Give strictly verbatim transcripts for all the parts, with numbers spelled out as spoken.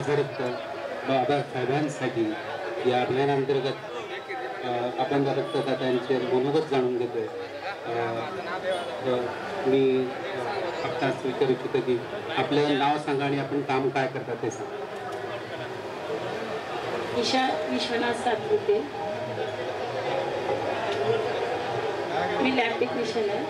माझं रक्त बाबासाहेबांसाठी या अभियानांतर्गत आपण रक्तदात्यांचे मनोगत जाणून घेतोय. मी आपणास विचारू इच्छितो की आपलं नाव सांगा आणि आपण काम काय करता ते सांगा. ईशा विश्वनाथ सातपुते, मी लॅब टेक्निशियन आहे.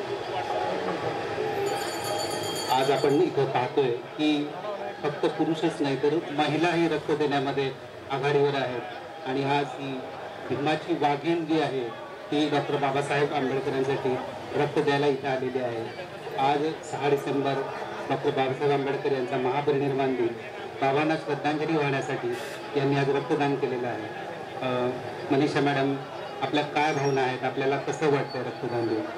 आज आपण इथं पाहतोय की फक्त पुरुषच नाही तर महिलाही रक्त देण्यामध्ये आघाडीवर आहेत आणि आज ही भीमाची वाघीण जी आहे ती डॉक्टर बाबासाहेब आंबेडकरांसाठी रक्त द्यायला इथे आलेली आहे. आज सहा डिसेंबर डॉक्टर बाबासाहेब आंबेडकर यांचा महापरिनिर्वाण दिन, बाबांना श्रद्धांजली वाहण्यासाठी यांनी आज रक्तदान केलेलं आहे. मनीषा मॅडम, आपल्या काय भावना आहेत, आपल्याला कसं वाटतंय रक्तदान देऊन?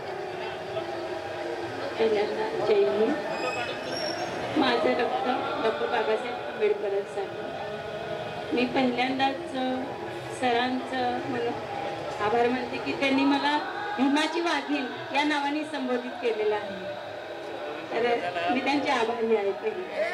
पहिल्यांदा जय हिंद. माझं रक्त डॉक्टर बाबासाहेब आंबेडकरांसाठी. मी पहिल्यांदाच सरांचं म्हणून आभार मानते की त्यांनी मला भीमाची वाघीण या नावाने संबोधित केलेलं आहे. तर मी त्यांचे आभारी आहे. पहिले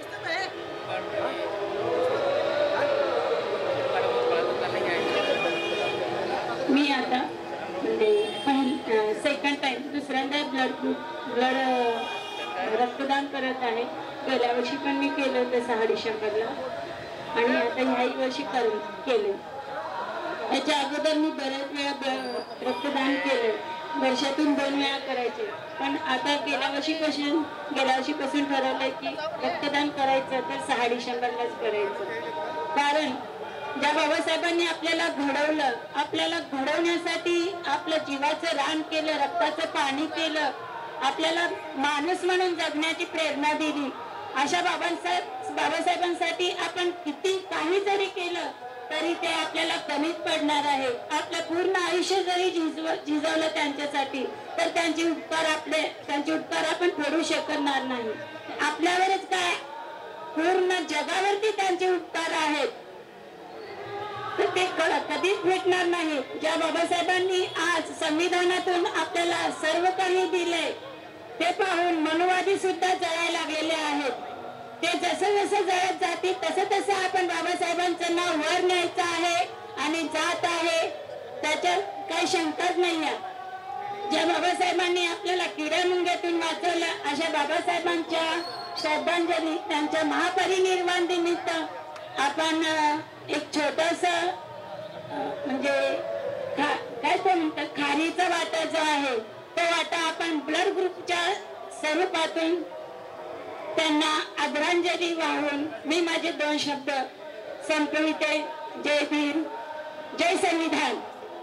मी आता म्हणजे पहिल सेकंड टाइम दुसऱ्यांदा ब्लड ग्रुप ब्लड रक्तदान करत आहे. गेल्या वर्षी पण मी केलं होतं सहा डिसेंबरला आणि आता ह्याही वर्षी कर केले. याच्या अगोदर मी बऱ्याच वेळा रक्तदान केलं, वर्षातून दोन वेळा करायचे. पण आता गेल्या वर्षीपासून गेल्या वर्षीपासून ठरवलंय की रक्तदान करायचं तर सहा डिसेंबरलाच करायचं. कारण ज्या बाबासाहेबांनी आपल्याला घडवलं, आपल्याला घडवण्यासाठी आपलं जीवाचं रान केलं, रक्ताचं पाणी केलं, आपल्याला माणूस म्हणून जगण्याची प्रेरणा दिली, अशा बाबासाहेब बाबासाहेबांसाठी आपण किती काही जरी केलं तरी ते आपल्याला कमीच पडणार आहे. आपलं पूर्ण आयुष्य जरी झिजव झिजवलं त्यांच्यासाठी तर त्यांचे उपकार आपले त्यांचे उपकार आपण फेडू शकणार नाही. आपल्यावरच काय, पूर्ण जगावरती त्यांचे उपकार आहेत तर ते कधीच भेटणार नाही. ज्या बाबासाहेबांनी आज संविधानातून आपल्याला सर्व काही दिले ते पाहून मनुवादी सुद्धा जळायला लागलेले आहेत. ते जसं जसं जळत जातील तसं तसं आपण बाबासाहेबांचं नाव वर न्यायचं आहे आणि जात आहे, त्याच्यात काही शंकाच नाही आहे. ज्या बाबासाहेबांनी आपल्याला किड्यामुंग्यातून वाचवलं अशा बाबासाहेबांच्या श्रद्धांजली, त्यांच्या महापरिनिर्वाण निमित्त आपण एक छोटस म्हणजे काय ते म्हणतात खारीचा वाटा जो आहे तो वाटा आपण ब्लड ग्रुपच्या स्वरूपातून त्यांना आदरांजली वाहून मी माझे दोन शब्द संपविते. जय भीम, जय संविधान.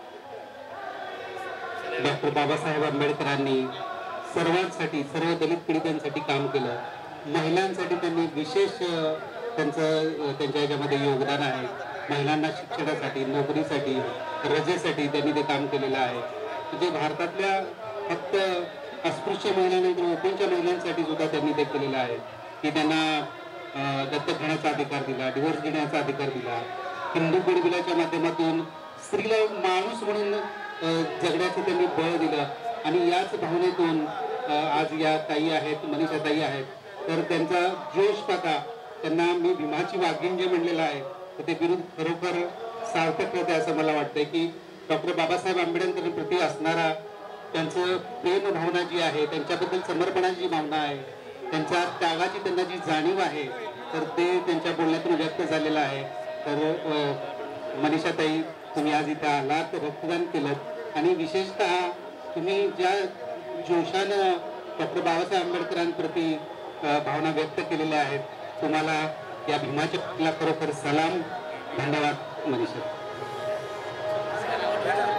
डॉक्टर बाबासाहेब आंबेडकरांनी सर्वांसाठी, सर्व दलित पीडितांसाठी काम केलं. महिलांसाठी त्यांनी विशेष त्यांचं त्यांच्या ह्याच्यामध्ये योगदान आहे. महिलांना शिक्षणासाठी, नोकरीसाठी, रजेसाठी त्यांनी ते काम केलेलं आहे. म्हणजे भारतातल्या फक्त अस्पृश्य महिलांनंतर ओपनच्या महिलांसाठी सुद्धा त्यांनी ते केलेलं आहे की त्यांना दत्तक घेण्याचा अधिकार दिला, डिव्होर्स घेण्याचा अधिकार दिला. हिंदू बिलबिलाच्या माध्यमातून स्त्रीला माणूस म्हणून जगण्याचं त्यांनी बळ दिलं आणि याच भावनेतून आज या ताई आहेत, मनीषा ताई आहेत, तर त्यांचा जोश पाहता त्यांना मी भीमाची वाघीण जे म्हणलेलं आहे तर ते विरुद्ध खरोखर सार्थक होते असं मला वाटतंय की डॉक्टर बाबासाहेब आंबेडकरांप्रती असणारा त्यांचं प्रेम भावना जी आहे, त्यांच्याबद्दल समर्पणाची जी भावना आहे, त्यांच्या त्यागाची त्यांना जी जाणीव आहे तर ते त्यांच्या बोलण्यातून व्यक्त झालेलं आहे. तर मनीषाताई, तुम्ही आज इथे आलात, रक्तदान केलं आणि विशेषतः तुम्ही ज्या जोशानं डॉक्टर बाबासाहेब आंबेडकरांप्रती भावना व्यक्त केलेल्या आहेत, तुम्हाला या भीमाच्या खरोखर सलाम. धन्यवाद मनीषा.